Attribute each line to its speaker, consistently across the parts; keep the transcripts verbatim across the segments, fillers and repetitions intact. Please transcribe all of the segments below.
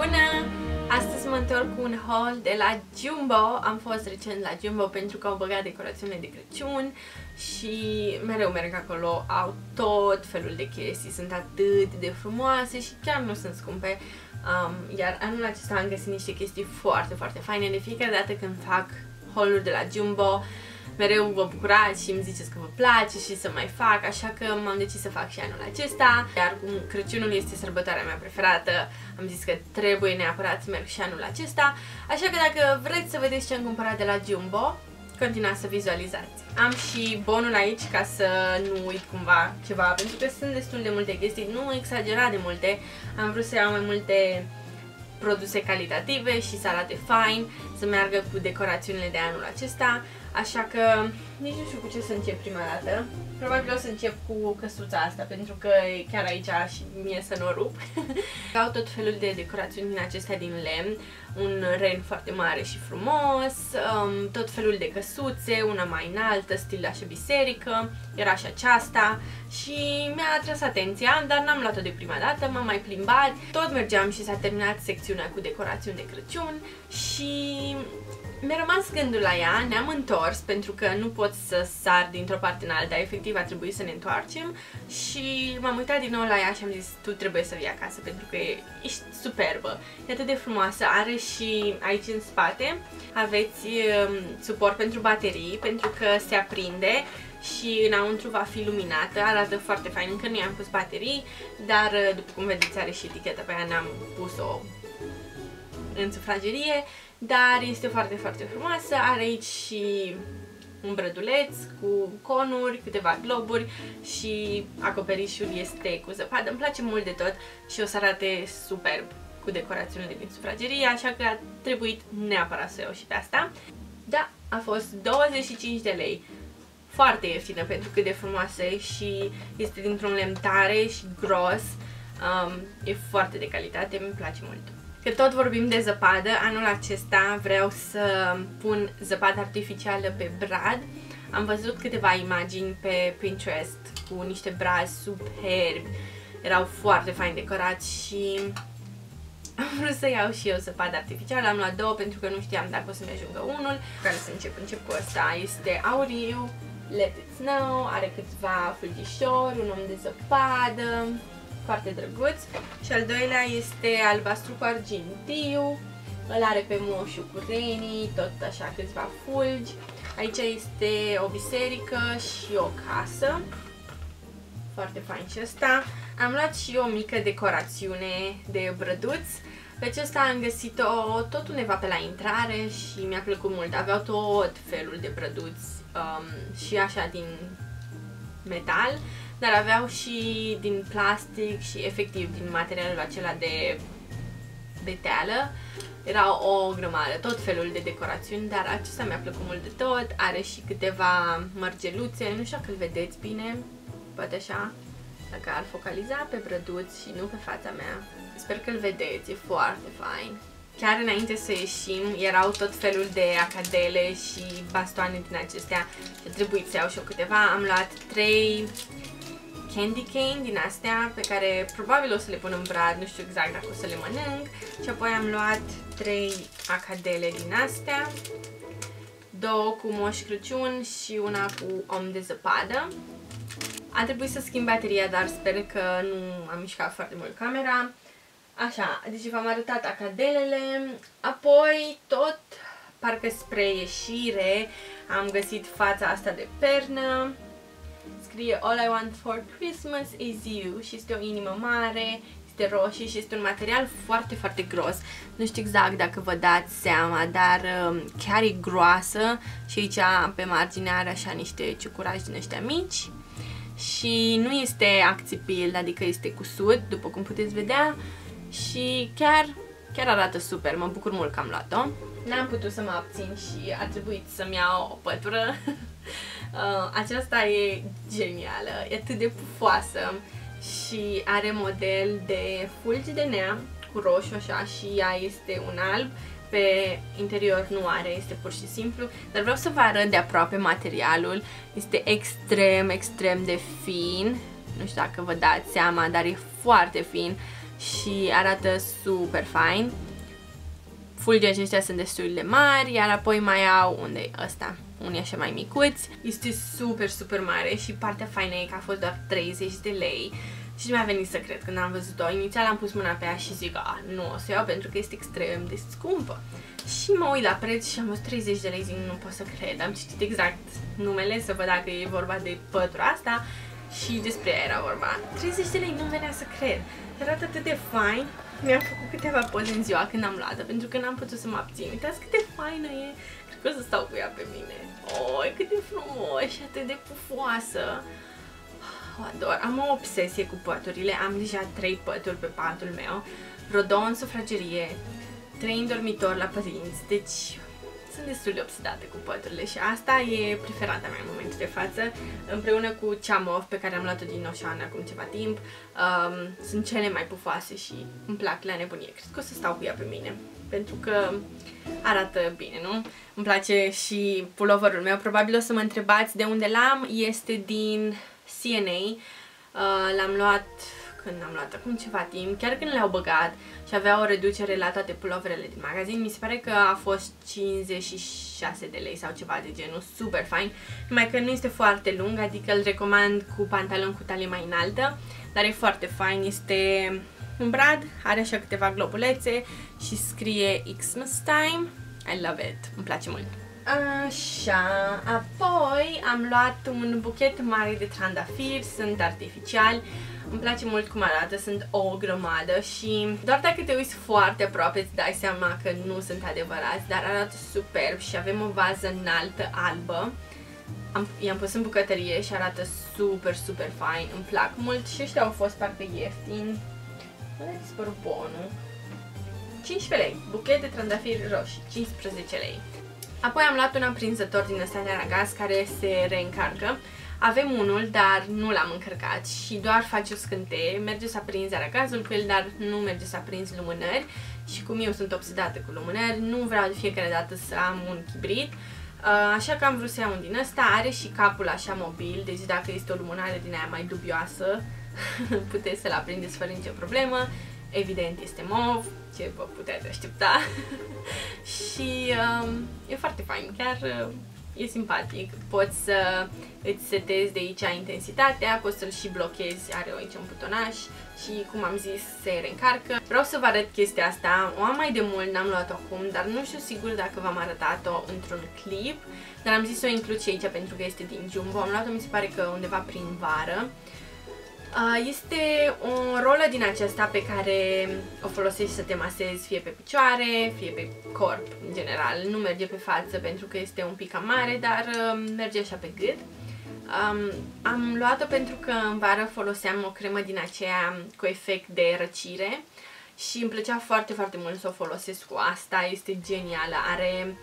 Speaker 1: Bună! Astăzi mă întorc cu un haul de la Jumbo. Am fost recent la Jumbo pentru că au băgat decorațiune de Crăciun și mereu merg acolo, au tot felul de chestii, sunt atât de frumoase și chiar nu sunt scumpe. Um, iar anul acesta am găsit niște chestii foarte, foarte faine. De fiecare dată când fac haul-uri de la Jumbo, mereu vă bucurați și îmi ziceți că vă place și să mai fac, așa că m-am decis să fac și anul acesta. Iar cum Crăciunul este sărbătoarea mea preferată, am zis că trebuie neapărat să merg și anul acesta. Așa că dacă vreți să vedeți ce am cumpărat de la Jumbo, continuați să vizualizați. Am și bonul aici ca să nu uit cumva ceva, pentru că sunt destul de multe chestii, nu exagerat de multe. Am vrut să iau mai multe produse calitative și să arate fain, să meargă cu decorațiunile de anul acesta. Așa că nici nu știu cu ce să încep prima dată. Probabil o să încep cu căsuța asta, pentru că e chiar aici și mie să nu o rup. Au tot felul de decorațiuni din acestea din lemn, un ren foarte mare și frumos, um, tot felul de căsuțe, una mai înaltă, stil așa biserică, era și aceasta și mi-a atras atenția, dar n-am luat-o de prima dată, m-am mai plimbat. Tot mergeam și s-a terminat secțiunea cu decorațiuni de Crăciun și mi-a rămas gândul la ea, ne-am întors pentru că nu pot să sar dintr-o parte în alta, efectiv a trebuit să ne întoarcem și m-am uitat din nou la ea și am zis tu trebuie să vii acasă pentru că e, ești superbă, e atât de frumoasă, are și aici în spate aveți um, suport pentru baterii pentru că se aprinde și înăuntru va fi luminată, arată foarte fain, încă nu i-am pus baterii, dar după cum vedeți are și eticheta pe aia, n-am pus-o în sufragerie, dar este foarte, foarte frumoasă. Are aici și un brăduleț cu conuri, câteva globuri și acoperișul este cu zăpadă. Îmi place mult de tot și o să arate superb cu decorațiunile din sufragerie, așa că a trebuit neapărat să iau și pe asta. Da, a fost douăzeci și cinci de lei. Foarte ieftină pentru cât de frumoasă e și este dintr-un lemn tare și gros. Um, e foarte de calitate, mi place mult. Că tot vorbim de zăpadă, anul acesta vreau să pun zăpadă artificială pe brad. Am văzut câteva imagini pe Pinterest cu niște brazi superbi, erau foarte fain decorați și am vrut să iau și eu zăpadă artificială. Am luat două pentru că nu știam dacă o să-mi ajungă unul. Care să încep? Încep cu ăsta, este auriu, Let It Snow, are câțiva fulgișori, un om de zăpadă, foarte drăguț. Și al doilea este albastru cu argintiu, îl are pe moșul cu renii, tot așa câțiva fulgi. Aici este o biserică și o casă, foarte fain și ăsta. Am luat și o mică decorațiune de brăduț. Pe acesta am găsit-o tot undeva pe la intrare și mi-a plăcut mult. Aveau tot felul de brăduți um, și așa din metal, dar aveau și din plastic și efectiv din materialul acela de beteală. Era o grămadă, tot felul de decorațiuni, dar acesta mi-a plăcut mult de tot. Are și câteva mărgeluțe, nu știu dacă îl vedeți bine, poate așa, dacă ar focaliza pe brăduț și nu pe fața mea. Sper că îl vedeți, e foarte fain. Chiar înainte să ieșim erau tot felul de acadele și bastoane din acestea și a trebuit să iau și eu câteva. Am luat trei candy cane din astea pe care probabil o să le pun în brad, nu știu exact dacă o să le mănânc. Și apoi am luat trei acadele din astea, două cu Moș Crăciun și una cu om de zăpadă. A trebuit să schimb bateria, dar sper că nu am mișcat foarte mult camera. Așa, deci v-am arătat acadelele, apoi tot parcă spre ieșire am găsit fața asta de pernă. Scrie All I want for Christmas is you și este o inimă mare, este roșie și este un material foarte, foarte gros. Nu știu exact dacă vă dați seama, dar chiar e groasă și aici pe margine are așa niște ciucurași din ăștia mici. Și nu este acțibil, adică este cusut, după cum puteți vedea. Și chiar, chiar arată super, mă bucur mult că am luat-o. N-am putut să mă abțin și a trebuit să-mi iau o pătură. uh, aceasta e genială, e atât de pufoasă și are model de fulgi de neam cu roșu așa și ea este un alb. Pe interior nu are, este pur și simplu, dar vreau să vă arăt de aproape materialul. Este extrem, extrem de fin, nu știu dacă vă dați seama, dar e foarte fin și arată super fain. Fulgii aceștia sunt destul de mari, iar apoi mai au, unde e ăsta? Unii așa mai micuți. Este super, super mare și partea faină e că a fost doar treizeci de lei. Și nu mi-a venit să cred când am văzut-o. Inițial am pus mâna pe ea și zic, a, nu o să iau pentru că este extrem de scumpă. Și mă uit la preț și am văzut treizeci de lei, zic, nu pot să cred. Am citit exact numele să văd dacă e vorba de pătura asta și despre ea era vorba. treizeci de lei, nu venea să cred. Arată atât de fain. Mi-am făcut câteva poze în ziua când am luat-o, pentru că n-am putut să mă abțin. Uitați cât de faină e. Cred că o să stau cu ea pe mine. Oi, cât de frumos și atât de pufoasă. O ador. Am o obsesie cu păturile. Am deja trei pături pe patul meu. Vreo două în sufragerie. Trei în dormitor la părinți. Deci sunt destul de obsedată cu păturile și asta e preferata mea în momentul de față, împreună cu cea mov pe care am luat-o din Oșan acum ceva timp. Um, sunt cele mai pufoase și îmi plac la nebunie. Cred că o să stau cu ea pe mine, pentru că arată bine, nu? Îmi place și puloverul meu. Probabil o să mă întrebați de unde l-am. Este din C N A. Uh, l-am luat când am luat acum ceva timp, chiar când le-au băgat și avea o reducere la toate puloverele din magazin. Mi se pare că a fost cincizeci și șase de lei sau ceva de genul, super fain, numai că nu este foarte lung, adică îl recomand cu pantaloni cu talie mai înaltă, dar e foarte fain, este un brad, are așa câteva globulețe și scrie Xmas Time. I love it, îmi place mult. Așa, apoi am luat un buchet mare de trandafiri, sunt artificiali. Îmi place mult cum arată, sunt o grămadă și doar dacă te uiți foarte aproape îți dai seama că nu sunt adevărați, dar arată superb și avem o vază înaltă albă. I-am pus în bucătărie și arată super, super fain, îmi plac mult și ăștia au fost parcă ieftini. Unde a dispărut bonul? cincisprezece lei, buchet de trandafiri roșii, cincisprezece lei. Apoi am luat un aprinzător din ăsta de aragaz care se reîncarcă. Avem unul, dar nu l-am încărcat și doar face o scânteie. Merge să aprinzi aragazul cu el, dar nu merge să aprinzi lumânări. Și cum eu sunt obsedată cu lumânări, nu vreau de fiecare dată să am un chibrit. Așa că am vrut să iau un din ăsta. Are și capul așa mobil, deci dacă este o lumânare din aia mai dubioasă, puteți să-l aprindeți fără nicio problemă. Evident este mov, ce vă puteți aștepta. Și um, e foarte fain, chiar uh, e simpatic. Poți să îți setezi de aici intensitatea, poți să-l și blochezi, are aici un butonaș și, cum am zis, se reîncarcă. Vreau să vă arăt chestia asta, o am mai de mult, n-am luat-o acum, dar nu știu sigur dacă v-am arătat-o într-un clip, dar am zis să o includ și aici pentru că este din Jumbo. Am luat-o, mi se pare că undeva prin vară. Este o rolă din aceasta pe care o folosești să te masezi fie pe picioare, fie pe corp, în general. Nu merge pe față pentru că este un pic cam mare, dar merge așa pe gât. Um, am luat-o pentru că în vară foloseam o cremă din aceea cu efect de răcire și îmi plăcea foarte, foarte mult să o folosesc cu asta. Este genială, are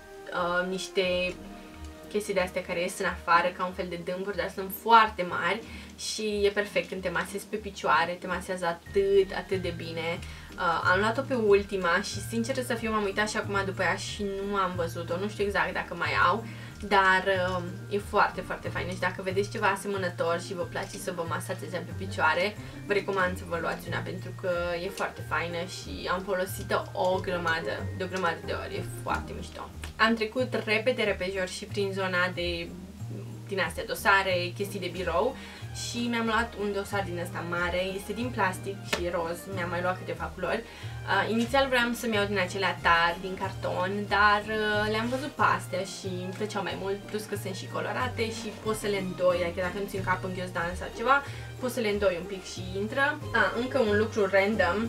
Speaker 1: uh, niște chestii de astea care ies în afară ca un fel de dâmburi, dar sunt foarte mari și e perfect când te masezi pe picioare, te masează atât, atât de bine. Uh, am luat-o pe ultima și, sincer să fiu, m-am uitat și acum după ea și nu am văzut-o, nu știu exact dacă mai au, dar uh, e foarte, foarte faină și dacă vedeți ceva asemănător și vă place să vă masați pe picioare, vă recomand să vă luați una pentru că e foarte faină și am folosit-o o grămadă, de o grămadă de ori, e foarte mișto. Am trecut repede, repejor și prin zona de, din astea, dosare, chestii de birou și mi-am luat un dosar din ăsta mare, este din plastic și roz, mi-am mai luat câteva culori. Uh, inițial vreau să-mi iau din acelea tari, din carton, dar uh, le-am văzut pe astea și îmi plăceau mai mult, plus că sunt și colorate și poți să le îndoi, adică dacă nu țin cap în ghiozdan sau ceva, poți să le îndoi un pic și intră. Ah, încă un lucru random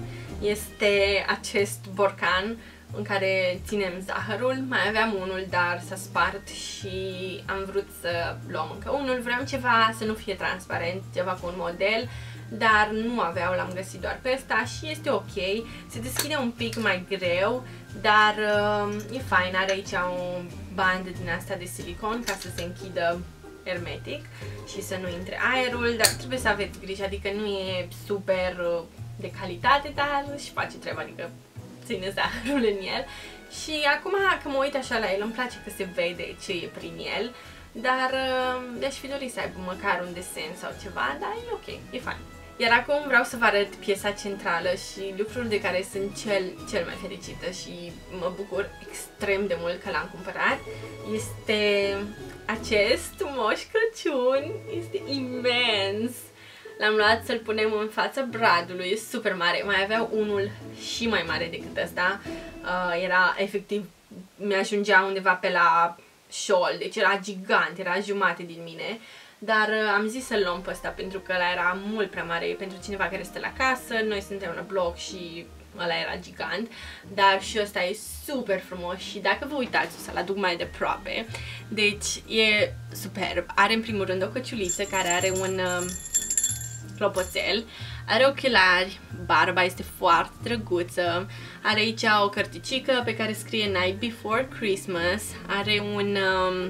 Speaker 1: este acest borcan în care ținem zahărul. Mai aveam unul, dar s-a spart și am vrut să luăm încă unul. Vreau ceva să nu fie transparent, ceva cu un model, dar nu aveau, l-am găsit doar pe ăsta și este ok. Se deschide un pic mai greu, dar uh, e fain, are aici o bandă din asta de silicon ca să se închidă hermetic și să nu intre aerul, dar trebuie să aveți grijă, adică nu e super uh, de calitate, dar își face treaba, adică ține zahărul în el. Și acum că mă uit așa la el, îmi place că se vede ce e prin el, dar uh, mi-aș fi dorit să aibă măcar un desen sau ceva, dar e ok, e fain. Iar acum vreau să vă arăt piesa centrală și lucrul de care sunt cel, cel mai fericită și mă bucur extrem de mult că l-am cumpărat. Este acest Moș Crăciun, este imens! L-am luat să-l punem în fața bradului, e super mare, mai avea unul și mai mare decât ăsta, uh, era efectiv, mi-ajungea undeva pe la șol, deci era gigant, era jumate din mine. Dar uh, am zis să-l luăm pe ăsta pentru că ăla era mult prea mare pentru cineva care stă la casă, noi suntem în bloc și ăla era gigant, dar și ăsta e super frumos și dacă vă uitați o să-l aduc mai de aproape. Deci e superb, are în primul rând o căciuliță care are un uh, clopoțel, are ochelari, barba este foarte drăguță, are aici o cărticică pe care scrie Night Before Christmas, are un um,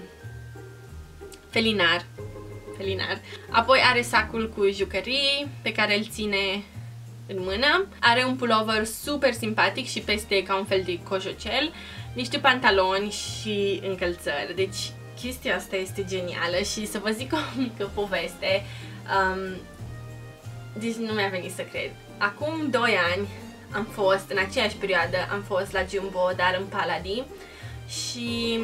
Speaker 1: felinar felinar. Apoi are sacul cu jucării pe care îl ține în mână. Are un pullover super simpatic și peste ca un fel de coșocel, niște pantaloni și încălțări. Deci chestia asta este genială și să vă zic o mică poveste. Um, deci nu mi-a venit să cred. Acum doi ani am fost, în aceeași perioadă, am fost la Jumbo, dar în Paladin și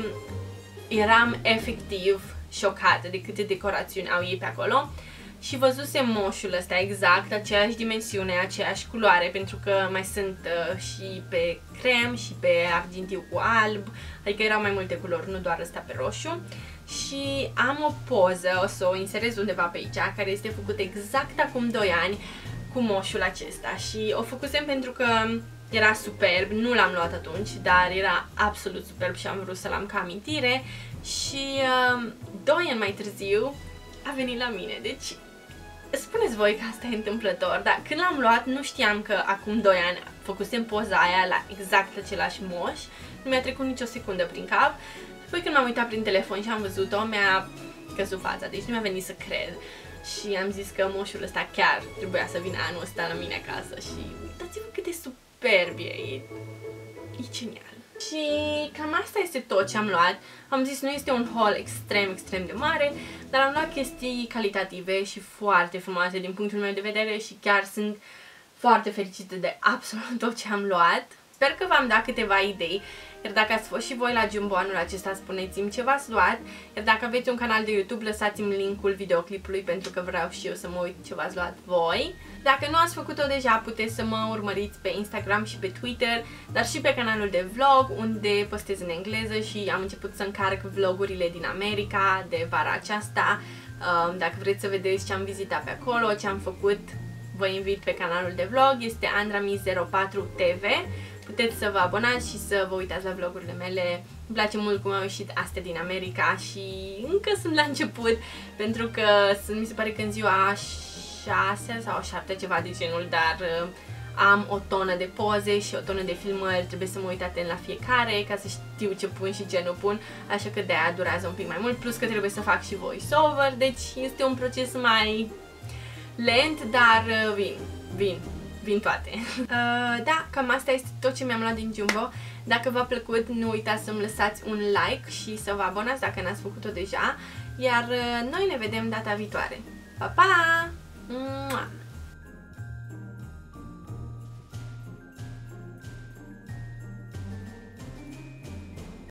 Speaker 1: eram efectiv șocată de câte decorațiuni au ei pe acolo și văzusem moșul ăsta exact, aceeași dimensiune, aceeași culoare, pentru că mai sunt uh, și pe crem și pe argintiu cu alb, adică erau mai multe culori, nu doar ăsta pe roșu. Și am o poză, o să o inserez undeva pe aici, care este făcută exact acum doi ani cu moșul acesta și o făcusem pentru că era superb, nu l-am luat atunci, dar era absolut superb și am vrut să l-am ca amintire și uh, doi ani mai târziu a venit la mine, deci spuneți voi că asta e întâmplător, dar când l-am luat nu știam că acum doi ani făcusem poza aia la exact același moș, nu mi-a trecut nicio secundă prin cap. Apoi când m-am uitat prin telefon și am văzut-o, mi-a căzut fața, deci nu mi-a venit să cred. Și am zis că moșul ăsta chiar trebuia să vină anul ăsta la mine acasă și uitați-vă cât de superb e, e, e genial. Și cam asta este tot ce am luat. Am zis, nu este un haul extrem, extrem de mare, dar am luat chestii calitative și foarte frumoase din punctul meu de vedere și chiar sunt foarte fericită de absolut tot ce am luat. Sper că v-am dat câteva idei, iar dacă ați fost și voi la Jumbo anul acesta, spuneți-mi ce v-ați luat, iar dacă aveți un canal de YouTube, lăsați-mi linkul videoclipului pentru că vreau și eu să mă uit ce v-ați luat voi. Dacă nu ați făcut-o deja, puteți să mă urmăriți pe Instagram și pe Twitter, dar și pe canalul de vlog, unde postez în engleză și am început să încarc vlogurile din America de vara aceasta. Dacă vreți să vedeți ce am vizitat pe acolo, ce am făcut, vă invit pe canalul de vlog, este Andrami zero patru T V. Puteți să vă abonați și să vă uitați la vlogurile mele. Îmi place mult cum au ieșit astea din America și încă sunt la început, pentru că sunt, mi se pare că în ziua șase sau șapte, ceva de genul, dar uh, am o tonă de poze și o tonă de filmări, trebuie să mă uit atent la fiecare ca să știu ce pun și ce nu pun, așa că de-aia durează un pic mai mult, plus că trebuie să fac și voice-over, deci este un proces mai lent, dar uh, vin, vin. Vin toate. Uh, da, cam asta este tot ce mi-am luat din Jumbo. Dacă v-a plăcut, nu uitați să-mi lăsați un like și să vă abonați dacă n-ați făcut-o deja. Iar uh, noi ne vedem data viitoare. Pa, pa! Mua!